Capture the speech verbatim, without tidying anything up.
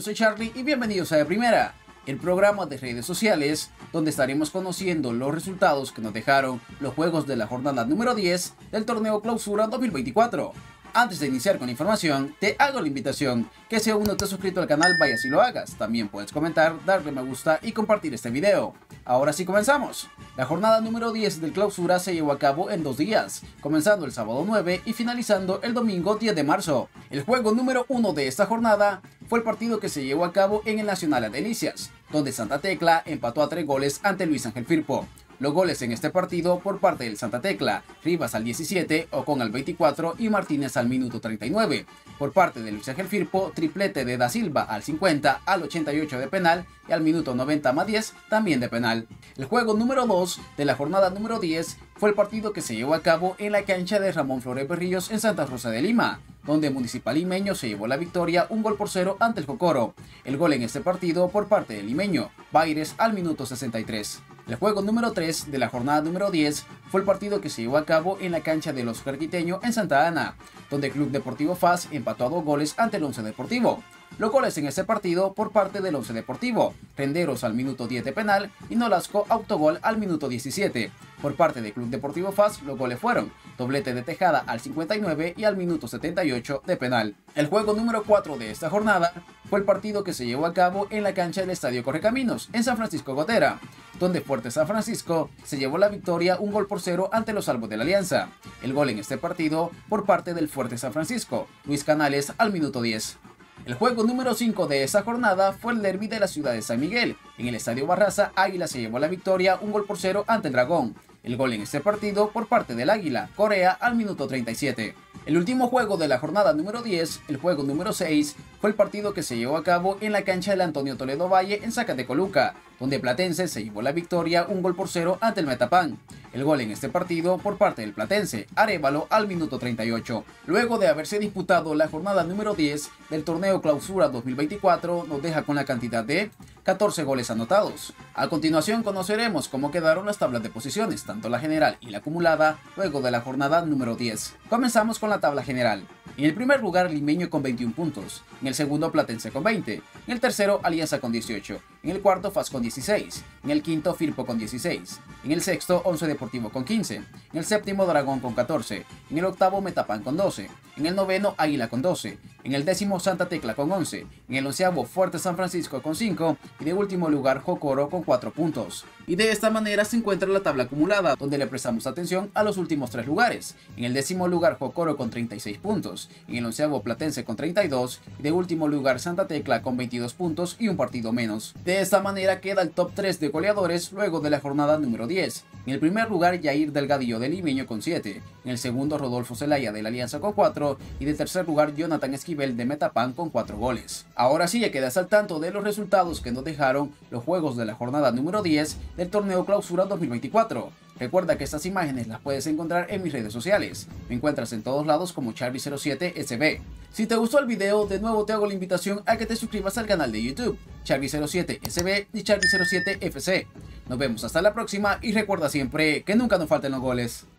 soy Charlie y bienvenidos a De Primera, el programa de redes sociales donde estaremos conociendo los resultados que nos dejaron los juegos de la jornada número diez del torneo Clausura dos mil veinticuatro. Antes de iniciar con la información, te hago la invitación que si aún no te has suscrito al canal, vayas y lo hagas. También puedes comentar, darle me gusta y compartir este video. Ahora sí comenzamos. La jornada número diez del Clausura se llevó a cabo en dos días, comenzando el sábado nueve y finalizando el domingo diez de marzo. El juego número uno de esta jornada fue el partido que se llevó a cabo en el Nacional Las Delicias, donde Santa Tecla empató a tres goles ante Luis Ángel Firpo. Los goles en este partido por parte del Santa Tecla: Rivas al diecisiete, Ocon al veinticuatro y Martínez al minuto treinta y nueve. Por parte de Luis Ángel Firpo, triplete de Da Silva al cincuenta, al ochenta y ocho de penal y al minuto noventa más diez también de penal. El juego número dos de la jornada número diez fue el partido que se llevó a cabo en la cancha de Ramón Flores Berríos en Santa Rosa de Lima, donde Municipal Limeño se llevó la victoria un gol por cero ante el Jocoro. El gol en este partido por parte del limeño, Baires al minuto sesenta y tres. El juego número tres de la jornada número diez fue el partido que se llevó a cabo en la cancha del Oscar Quiteño en Santa Ana, donde Club Deportivo F A S empató a dos goles ante el Once Deportivo. Los goles en este partido por parte del Once Deportivo: Renderos al minuto diez de penal y Nolasco autogol al minuto diecisiete. Por parte del Club Deportivo F A S, los goles fueron doblete de Tejada al cincuenta y nueve y al minuto setenta y ocho de penal. El juego número cuatro de esta jornada fue el partido que se llevó a cabo en la cancha del Estadio Correcaminos en San Francisco Gotera, donde Fuerte San Francisco se llevó la victoria un gol por cero ante los Albos de la Alianza. El gol en este partido por parte del Fuerte San Francisco, Luis Canales al minuto diez. El juego número cinco de esa jornada fue el derbi de la ciudad de San Miguel. En el Estadio Barraza, Águila se llevó la victoria un gol por cero ante el Dragón. El gol en este partido por parte del Águila, Corea al minuto treinta y siete. El último juego de la jornada número diez, el juego número seis, fue el partido que se llevó a cabo en la cancha del Antonio Toledo Valle en Zacatecoluca, donde Platense se llevó la victoria un gol por cero ante el Metapán. El gol en este partido por parte del Platense, Arévalo al minuto treinta y ocho. Luego de haberse disputado la jornada número diez del torneo Clausura dos mil veinticuatro, nos deja con la cantidad de catorce goles anotados. A continuación conoceremos cómo quedaron las tablas de posiciones, tanto la general y la acumulada, luego de la jornada número diez. Comenzamos con la tabla general. En el primer lugar, Limeño con veintiún puntos, en el segundo Platense con veinte, en el tercero Alianza con dieciocho, en el cuarto F A S con dieciséis, en el quinto Firpo con dieciséis, en el sexto Once Deportivo con quince, en el séptimo Dragón con catorce, en el octavo Metapán con doce, en el noveno Águila con doce, en el décimo Santa Tecla con once, en el onceavo Fuerte San Francisco con cinco y de último lugar Jocoro con cuatro puntos. Y de esta manera se encuentra la tabla acumulada, donde le prestamos atención a los últimos tres lugares. En el décimo lugar Jocoro con treinta y seis puntos, en el onceavo Platense con treinta y dos y de último lugar Santa Tecla con veintidós puntos y un partido menos. De esta manera queda el top tres de goleadores luego de la jornada número diez. En el primer lugar Yair Delgadillo de Limeño con siete, en el segundo Rodolfo Zelaya de la Alianza con cuatro y de tercer lugar Jonathan Esquivel de Metapán con cuatro goles. Ahora sí ya quedas al tanto de los resultados que nos dejaron los juegos de la jornada número diez del torneo Clausura dos mil veinticuatro. Recuerda que estas imágenes las puedes encontrar en mis redes sociales. Me encuentras en todos lados como Charlie cero siete S B. Si te gustó el video, de nuevo te hago la invitación a que te suscribas al canal de YouTube Charlie cero siete S B y Charlie cero siete F C. Nos vemos hasta la próxima y recuerda siempre que nunca nos falten los goles.